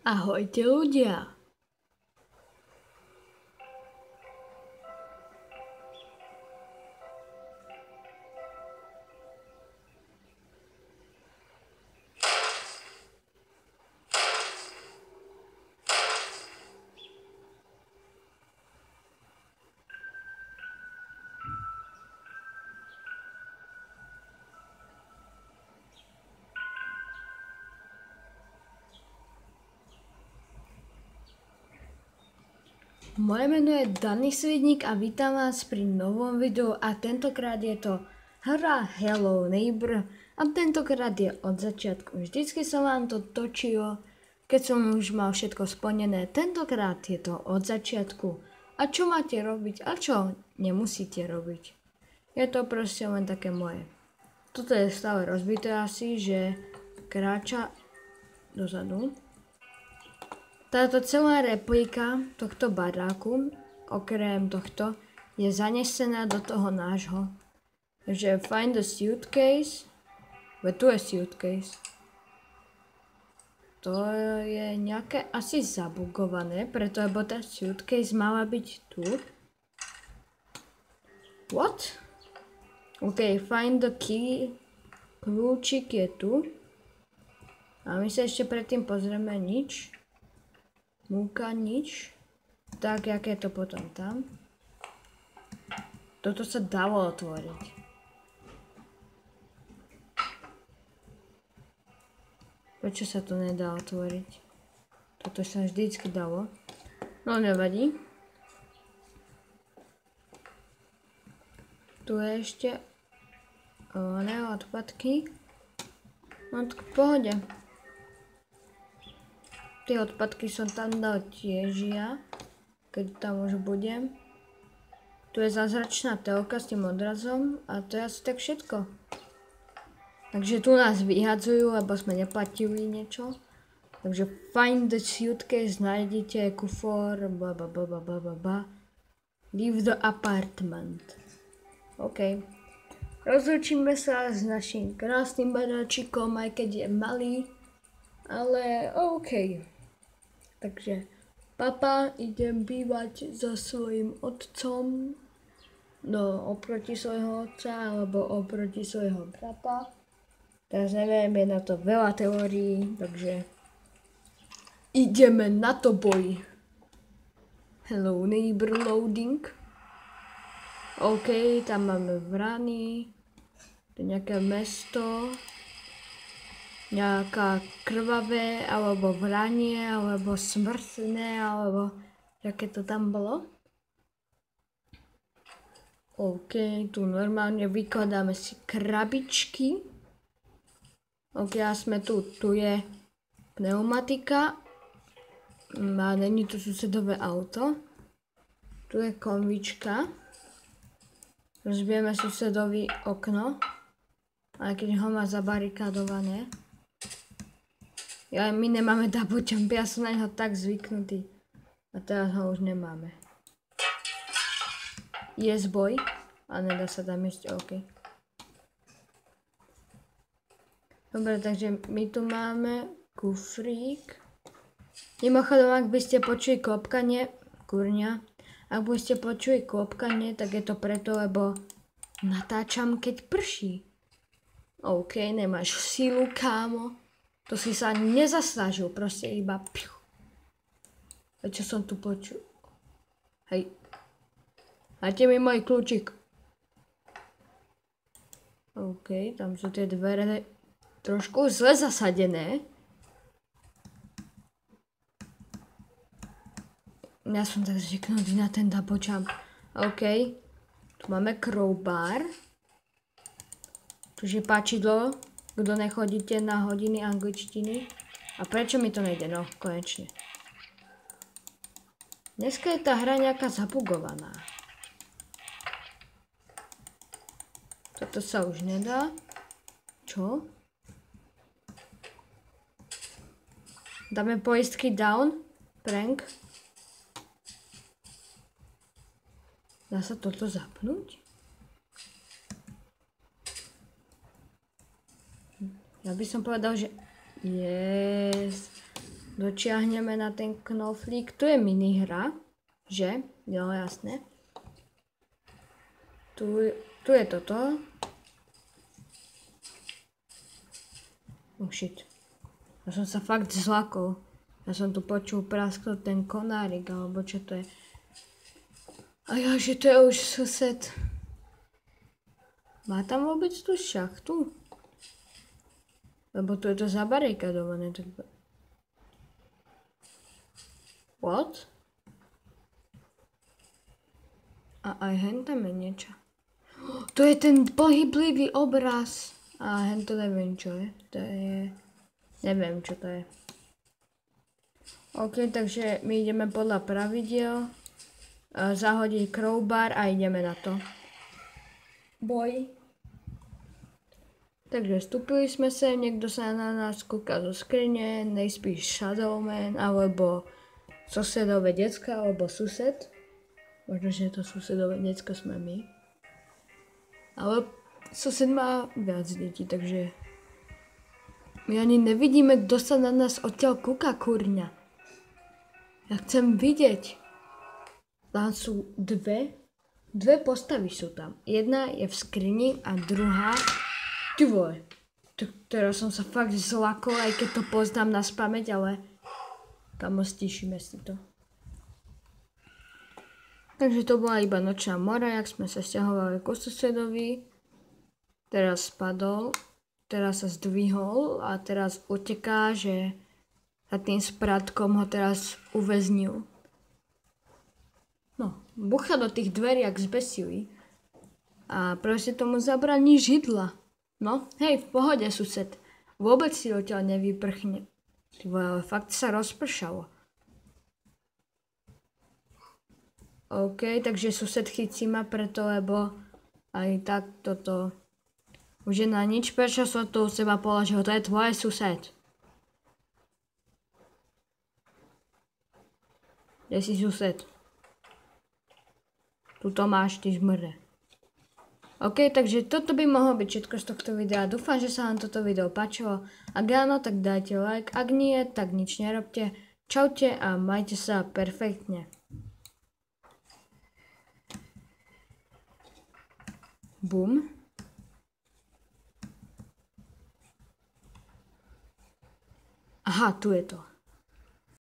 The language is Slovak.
Ahojte ľudia! Moje meno je Danny Svidník a vítam vás pri novom videu a tentokrát je to hra Hello Neighbor a tentokrát je od začiatku. Vždycky som vám to točil, keď som už mal všetko splnené, tentokrát je to od začiatku. A čo máte robiť a čo nemusíte robiť. Je to proste len také moje. Toto je stále rozbité asi, že kráča dozadu. Táto celá replika tohto baráku, okrem tohto, je zanesená do toho nášho. Takže find the suitcase. Tu je suitcase. To je nejaké asi zabugované, preto lebo tá suitcase mala byť tu. What? OK, find the key. Kľúčik je tu. A my sa ešte predtým pozrieme nič. Múka, nič. Tak, jak je to potom tam. Toto sa dalo otvoriť. Prečo sa to nedá otvoriť? Toto sa vždycky dalo. No nevadí. Tu je ešte odpadky. No tak v pohode. Tie odpadky som tam dal tiež ja, keď tam už budem. Tu je zázračná telka s tým odrazom a to je asi tak všetko. Takže tu nás vyhadzujú, lebo sme neplatili niečo. Takže find the suitcase, nájdete kufor, blablabla. Leave the apartment. OK. Rozlučíme sa s našim krásnym baráčikom, aj keď je malý. Ale OK. Takže papa, idem bývať so svojím otcom, no oproti svojho otca alebo oproti svojho brata. Teraz neviem, je na to veľa teórií, takže ideme na to boj. Hello Neighbor loading. OK, tam máme vrany, to je nejaké mesto. Nejaká krvavé, alebo vranie, alebo smrtné, alebo aké to tam bolo. OK, tu normálne vykladáme si krabičky. OK, a sme tu. Tu je pneumatika. A není tu susedové auto. Tu je konvička. Rozbijeme susedovi okno. Ale keď ho má zabarikádované. My nemáme double jump, ja som na neho tak zvyknutý. A teraz ho už nemáme. Yes boy. A nedá sa tam ísť, OK. Dobre, takže my tu máme kufrík. Mimochodom, ak by ste počuli klopkanie, kurňa, ak by ste počuli klopkanie, tak je to preto, lebo natáčam, keď prší. OK, nemáš sílu, kámo. To si sa nezasnažil, proste iba piu. A čo som tu počul? Hej. Máte mi môj kľúčik. OK, tam sú tie dvere trošku zle zasadené. Ja som tak zvyknutý na ten double jump. OK, tu máme crowbar. Čiže páčidlo. Kto nechodíte na hodiny angličtiny. A prečo mi to nejde? No, konečne. Dneska je tá hra nejaká zabugovaná. Toto sa už nedá. Čo? Dáme poistky down. Prank. Dá sa toto zapnúť? Ja by som povedal, že yes. dočiahneme na ten knoflík. Tu je minihra, že? Jo, jasné. Tu je toto. Oh shit. Ja som sa fakt zlakol. Ja som tu počul prasknúť ten konárik, alebo čo to je. A ja, že to je už sused. Má tam vôbec tú šachtu? Lebo tu je to zabarikadované. What? A aj hen tam je niečo. To je ten pohyblivý obraz. A hen to neviem čo je. To je... Neviem čo to je. OK, takže my ideme podľa pravidiel. Zahodiť crowbar a ideme na to. Boj. Takže vstúpili sme sem, niekto sa na nás kúka zo skrine, nejspíš Shadowman, alebo susedové decka, alebo sused. Možno, že to susedové decko sme my. Ale sused má viac detí, takže... My ani nevidíme, kto sa na nás odtiaľ kúka, kurňa. Ja chcem vidieť. Tam sú dve postavy sú tam. Jedna je v skrini a druhá... Ty vole. Teraz som sa fakt zlakol, aj keď to poznám na spamäť, ale... Kamo, stíšime si to. Takže to bola iba nočná mora, jak sme sa sťahovali ku susedovi. Teraz spadol. Teraz sa zdvihol a teraz uteká, že za tým sprátkom ho teraz uväznil. No, bucha do tých dverí, jak zbesili. A proste tomu zabraní židla. No, hej, v pohode, sused. Vôbec si odtiaľ nevyprchne. Ale fakt sa rozpršalo. OK, takže sused chytí ma preto, lebo aj tak toto... Už je na nič, prečo som tu u seba položil, to je tvoje sused. Kde si sused? Tuto máš, ty žmrde. OK, takže toto by mohlo byť všetko z tohto videa. Dúfam, že sa vám toto video páčilo. Ak áno, tak dajte like. Ak nie, tak nič nerobte. Čaute a majte sa perfektne. Bum. Aha, tu je to.